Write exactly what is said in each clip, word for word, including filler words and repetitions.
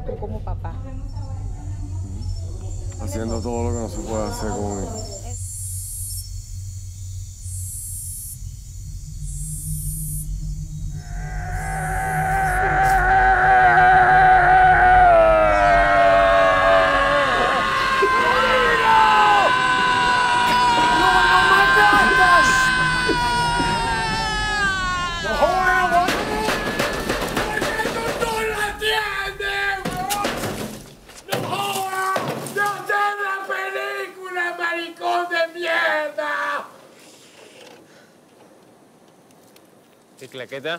tú como papá. Haciendo todo lo que no se puede hacer con un hijo. ¿Qué claqueta?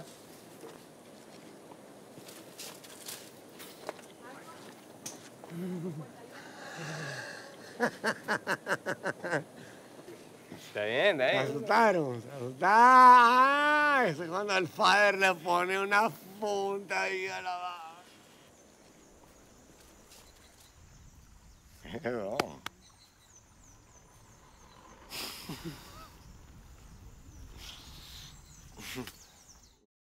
Está bien, está Se bien. asustaron, se asustaron. Eso es cuando el padre le pone una punta ahí a la...